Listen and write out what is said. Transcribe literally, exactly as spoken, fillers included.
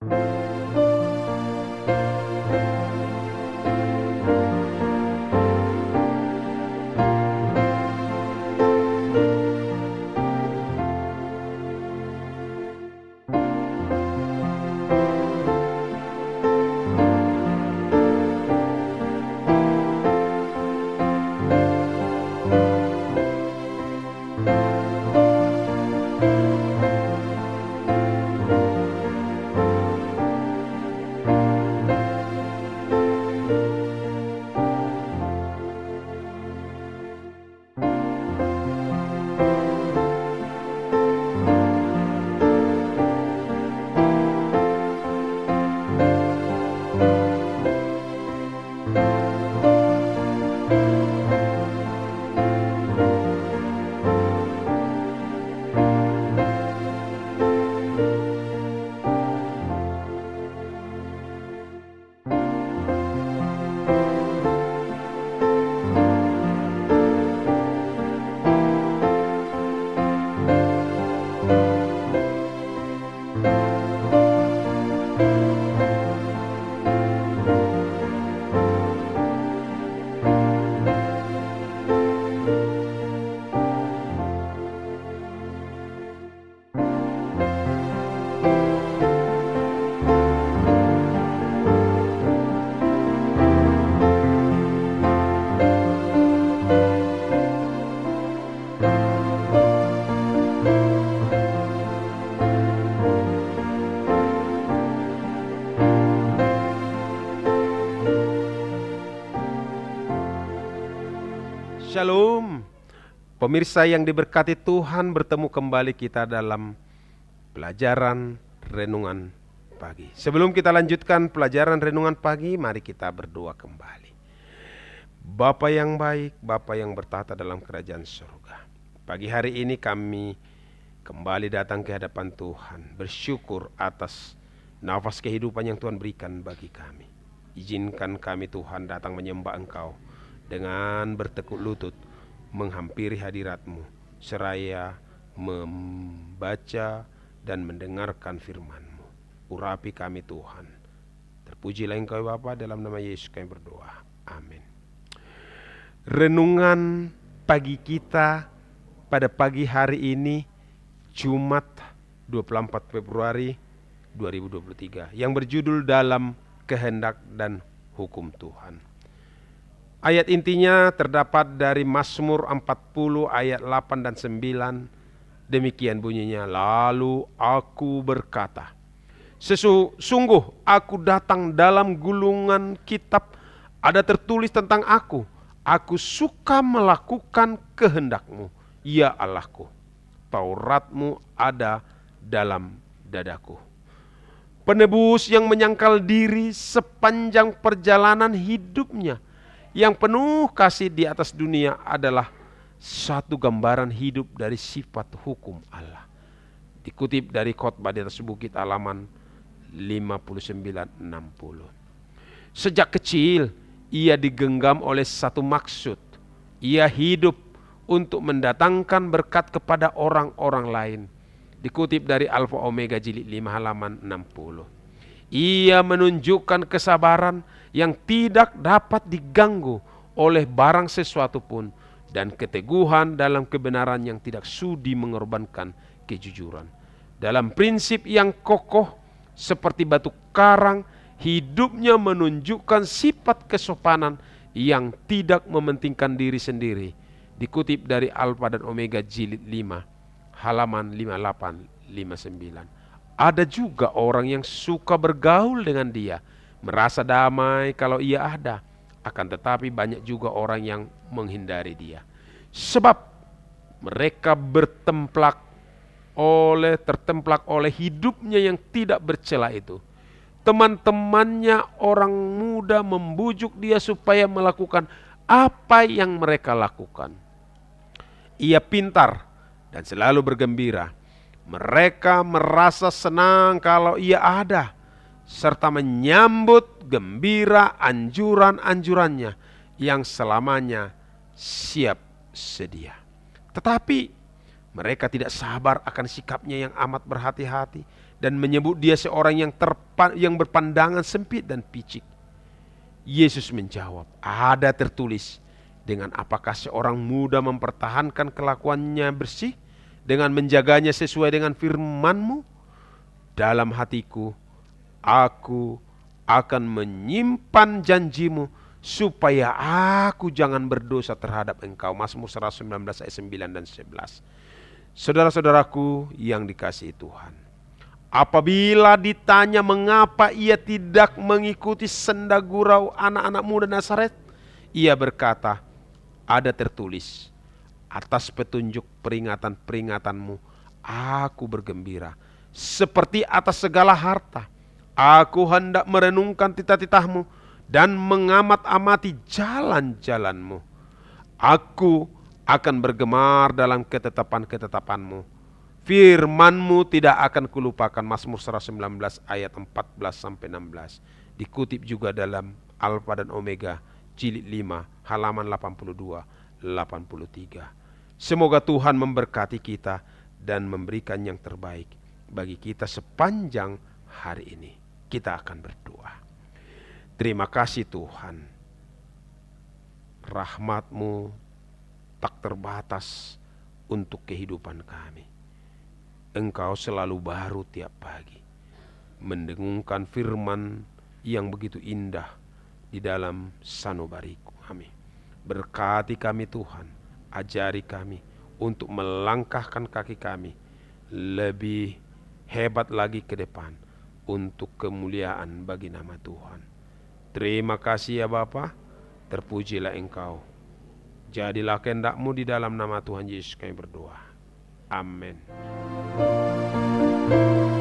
Shalom, pemirsa yang diberkati Tuhan, bertemu kembali kita dalam pelajaran renungan pagi. Sebelum kita lanjutkan pelajaran renungan pagi, mari kita berdoa kembali. Bapa yang baik, Bapa yang bertahta dalam kerajaan surga, pagi hari ini kami kembali datang ke hadapan Tuhan, bersyukur atas nafas kehidupan yang Tuhan berikan bagi kami. Izinkan kami Tuhan datang menyembah Engkau dengan bertekuk lutut menghampiri hadirat-Mu, seraya membaca dan mendengarkan firman-Mu. Urapi kami Tuhan. Terpujilah Engkau Bapa, dalam nama Yesus kami berdoa. Amin. Renungan pagi kita pada pagi hari ini, Jumat dua puluh empat Februari dua ribu dua puluh tiga, yang berjudul dalam kehendak dan hukum Tuhan. Ayat intinya terdapat dari Mazmur empat puluh ayat delapan dan sembilan. Demikian bunyinya, lalu aku berkata, sesungguh aku datang dalam gulungan kitab, ada tertulis tentang aku, aku suka melakukan kehendak-Mu, ya Allahku. Taurat-Mu ada dalam dadaku. Penebus yang menyangkal diri sepanjang perjalanan hidupnya, yang penuh kasih di atas dunia, adalah satu gambaran hidup dari sifat hukum Allah. Dikutip dari khotbah di atas bukit halaman lima puluh sembilan enam puluh. Sejak kecil ia digenggam oleh satu maksud. Ia hidup untuk mendatangkan berkat kepada orang-orang lain. Dikutip dari Alfa Omega jilid lima halaman enam puluh. Ia menunjukkan kesabaran yang tidak dapat diganggu oleh barang sesuatu pun, dan keteguhan dalam kebenaran yang tidak sudi mengorbankan kejujuran. Dalam prinsip yang kokoh seperti batu karang, hidupnya menunjukkan sifat kesopanan yang tidak mementingkan diri sendiri. Dikutip dari Alfa dan Omega jilid lima halaman lima puluh delapan lima puluh sembilan. Ada juga orang yang suka bergaul dengan dia, merasa damai kalau ia ada. Akan tetapi banyak juga orang yang menghindari dia, sebab mereka bertemplak oleh tertemplak oleh hidupnya yang tidak bercela itu. Teman-temannya orang muda membujuk dia supaya melakukan apa yang mereka lakukan. Ia pintar dan selalu bergembira. Mereka merasa senang kalau ia ada, serta menyambut gembira anjuran-anjurannya yang selamanya siap sedia. Tetapi mereka tidak sabar akan sikapnya yang amat berhati-hati dan menyebut dia seorang yang terpa, yang berpandangan sempit dan picik. Yesus menjawab, ada tertulis, dengan apakah seorang muda mempertahankan kelakuannya bersih dengan menjaganya sesuai dengan firman-Mu? Dalam hatiku, aku akan menyimpan janji-Mu supaya aku jangan berdosa terhadap Engkau. Mazmur seratus sembilan belas ayat sembilan dan sebelas. Saudara-saudaraku yang dikasihi Tuhan, apabila ditanya mengapa ia tidak mengikuti senda gurau anak-anak muda Nazaret, ia berkata, ada tertulis, atas petunjuk peringatan-peringatanmu aku bergembira, seperti atas segala harta. Aku hendak merenungkan titah-titahmu dan mengamat-amati jalan-jalanmu. Aku akan bergemar dalam ketetapan-ketetapanmu. Firman-Mu tidak akan kulupakan. Mazmur seratus sembilan belas ayat empat belas sampai enam belas. Dikutip juga dalam Alfa dan Omega jilid lima halaman delapan puluh dua delapan puluh tiga. Semoga Tuhan memberkati kita dan memberikan yang terbaik bagi kita sepanjang hari ini. Kita akan berdoa. Terima kasih Tuhan, rahmat-Mu tak terbatas untuk kehidupan kami. Engkau selalu baru tiap pagi, mendengungkan firman yang begitu indah di dalam sanubariku. Amin. Berkati kami Tuhan, ajari kami untuk melangkahkan kaki kami lebih hebat lagi ke depan untuk kemuliaan bagi nama Tuhan. Terima kasih ya Bapa, terpujilah Engkau. Jadilah kehendak-Mu di dalam nama Tuhan Yesus kami berdoa. Amin.